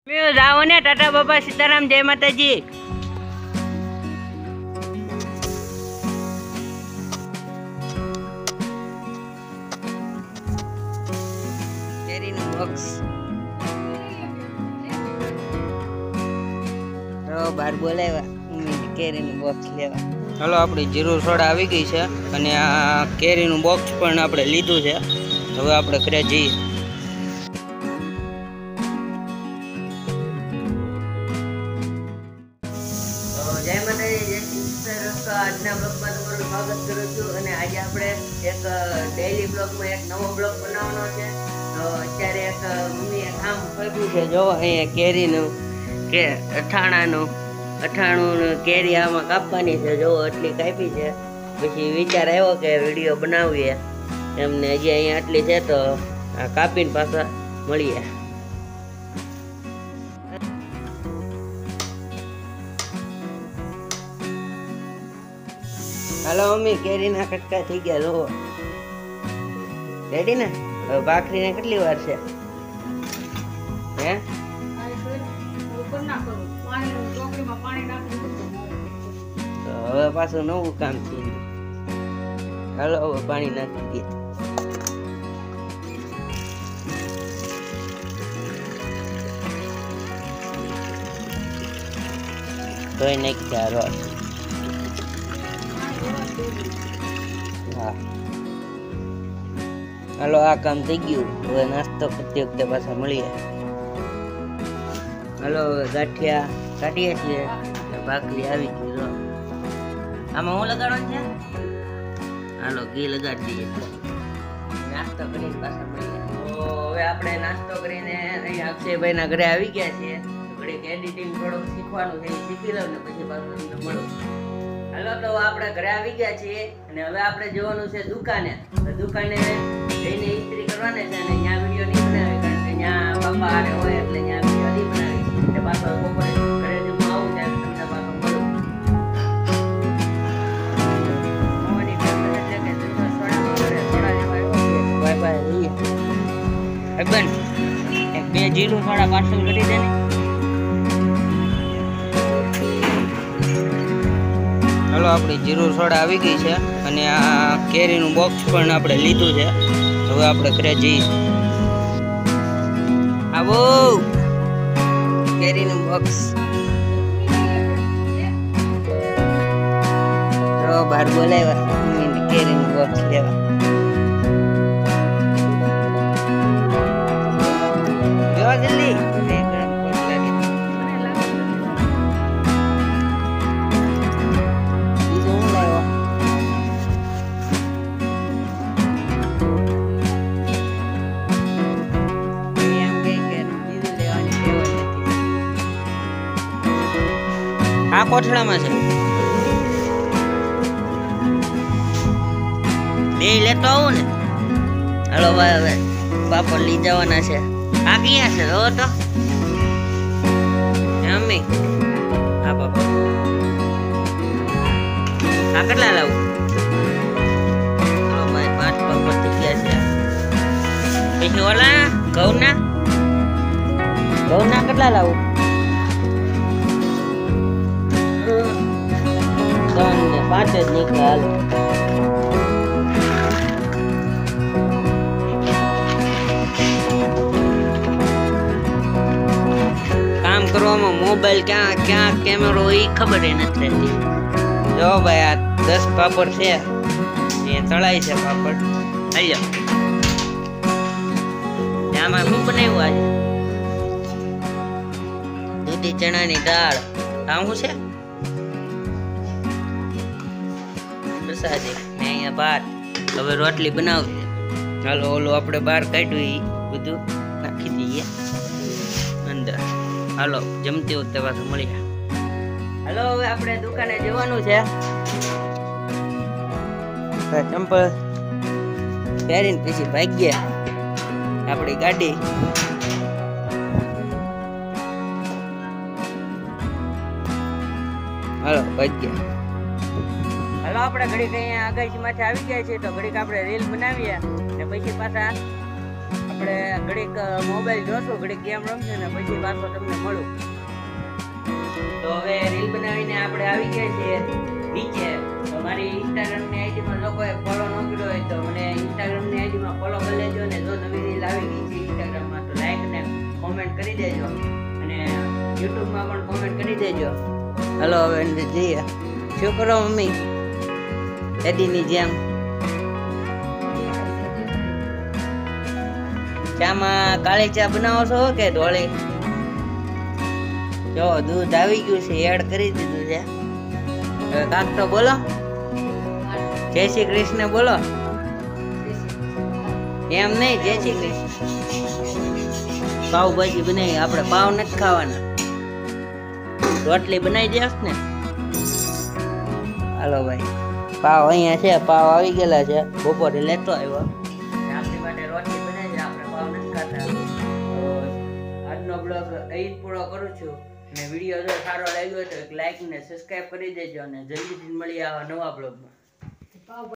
જાઓ ને ટાટા બાપા સીતારામ જય માતાજી. કેરીનું બોક્સ બાર બોલાવ્યા કેરીનું બોક્સ લેવા. ચાલો આપણી જીરું સોડા આવી ગઈ છે અને આ કેરીનું બોક્સ પણ આપણે લીધું છે. હવે આપણે ઘરે જઈએ. જય માતાજી, જય શ્રી આજના બ્લોગમાં તમારું સ્વાગત કરું છું. અને આજે આપણે એક ડેઈલી બ્લોગમાં એક નવો બ્લોગ બનાવવાનો છે. તો અત્યારે એક મમ્મીએ કામ કર્યું છે. જો અહીંયા કેરીનું કે અથાણું કેરી આમાં કાપવાની છે. જો એટલી કાપી છે. પછી વિચાર આવ્યો કે વિડીયો બનાવીએ એમને. હજી અહીંયા આટલી છે તો આ કાપીને પાછા મળીએ. હાલો મમ્મી, કેરીના કટકા થઈ ગયા. લો રેડી ને? હવે ભાખરીને કેટલી વાર છે? હે હવે પાછું નવું કામ થયું. હાલો હવે પાણી નાખી દઈએ. ધોઈ નાખ્યા રસ. હા હાલો આ કામ થઈ ગયું. હવે નાસ્તો કરતી વખતે પાછા મળીએ. હાલો ગાંઠિયા કાઢીએ છીએ. ભાખરી આવી ગઈ. લો આમાં હું લગાડવાનું છે? હાલો ઘી લગાડી દઈએ. નાસ્તો કરીને પાછા મળીએ. તો હવે આપણે નાસ્તો કરીને અહીંયા અક્ષયભાઈના ઘરે આવી ગયા છીએ. ઘડીક એડિટિંગ થોડુંક શીખવાનું છે, શીખી લઉં ને પછી પાછું તમને મળું. હાલો તો આપણે ઘરે આવી ગયા છીએ અને હવે આપણે જવાનું છે દુકાને. દુકાને જઈને ઇસ્ત્રી કરવાની છે. અને ત્યાં વિડીયો નહીં બનાવી, કારણ કે ત્યાં પપ્પા આરે હોય એટલે ત્યાં વિડીયો નહીં બનાવી. એટલે પાછો બપોરે ઘરે જમવા આવું ત્યારે તમને પાછો મળું. બાય બાય લઈએ. બેન એક બે જીરું થોડા પાર્સલ કરી દે ને. ચાલો આપણી જીરું સોડા આવી ગઈ છે અને આ કેરીનું બોક્સ પણ આપણે લીધું છે. હવે આપણે ઘરે જઈએ. આવો કેરીનું બોક્સ બહાર બોલાવ્યા કેરીનું બોક્સ લેવા. જલ્દી આ કોથળામાં છે. બે લેતો આવું ને. હાલો ભાઈ હવે પાપડ લઈ જવાના છે. આ ક્યાં છે? જો તો મમ્મી આ પાપડ આ કેટલા લાવું? હાલો ભાઈ 5 પાપડ થઈ ગયા છે. પછી ઓલા ઘઉંના કેટલા લાવું? 3 ને 5 જ નીકળ્યા. હાલો કામ કરવામાં મોબાઈલ ક્યાં કેમેરો એ ખબર નથી રહેતી. જો ભાઈ આ 10 પાપડ છે. એ તળાય છે પાપડ. હાલ્યો આમાં શું બનાવ્યું આજે? દૂધી ચણાની દાળ. આ શું છે? પ્રસાદી ને અહીંયા ભાત. હવે રોટલી બનાવશે. ચાલો ઓલું આપણે બહાર કાઢ્યું એ બધું નાખી દઈએ અંદર. હાલો જમતી વખતે પાછું મળીએ. હાલો હવે આપણે દુકાને જવાનું છે. ચંપલ પહેરીને પછી ભાગીએ આપણી ગાડી. હાલો ભાગ્યા. હાલો આપણે ઘડીક અહીંયા આગાશી માથે આવી ગયા છીએ તો ઘડીક આપણે રીલ બનાવીએ ને પછી પાછા આપણે ઘડીક મોબાઈલ જોશું, ઘડીક ગેમ રમશું ને પછી પાછો તમને મળું. તો હવે રીલ બનાવીને આપણે આવી ગયા છીએ નીચે. તો મારી ઇન્સ્ટાગ્રામની આઈડીમાં લોકોએ ફોલો ન કર્યો હોય તો મને ઇન્સ્ટાગ્રામની આઈડીમાં ફોલો કરી લેજો. અને જો નવી રીલ આવી ગઈ છે ઇન્સ્ટાગ્રામમાં તો લાઈક ને કોમેન્ટ કરી દેજો, અને યુટ્યુબમાં પણ કોમેન્ટ કરી દેજો. હાલો હવે જઈએ. શું કરો મમ્મી? એડીની જેમ ચામાં કાળી ચા બનાવો છો કે ઢોળી? જો દૂધ આવી ગયું છે, એડ કરી દીધું છે. હવે કાક તો બોલો, જય શ્રી કૃષ્ણ બોલો. એમ નહીં, જય શ્રી કૃષ્ણ. પાવભાજી બનાવી. આપણે પાવ નથી ખાવાના, રોટલી બનાવી દેસ ને. હાલો ભાઈ, પાવ અહીંયા છે, પાવ આવી ગયેલા છે. બપોરે લેતો આવ્યો. આપણી માટે રોટલી બનાવી છે, આપણે પાવ નથી ખાતા. તો આજનો બ્લોગ અહીં જ પૂરો કરું છું. અને વિડીયો જો સારો લાગ્યો હોય તો એક લાઈક ને સબસ્ક્રાઇબ કરી દેજો. અને જલ્દીથી મળીએ આવા નવા બ્લોગમાં.